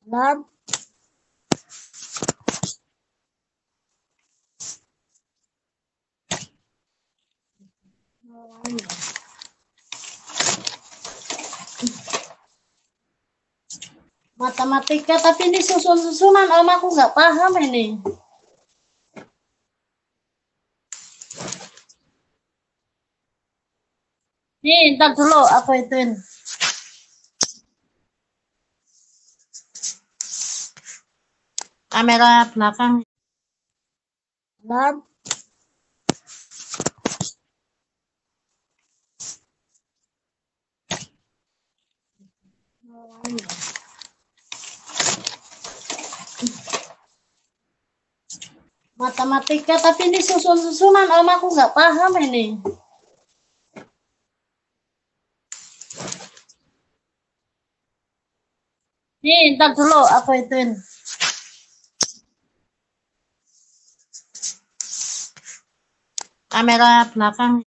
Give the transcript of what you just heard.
Alarm. Matematika, tapi ini susun-susunan Om, aku nggak paham ini. Nih, ntar dulu aku ituin. Kamera belakang. Alarm. Matematika, tapi ini susun-susunan Om, aku nggak paham ini. Nih, ntar dulu aku ituin. Kamera belakang.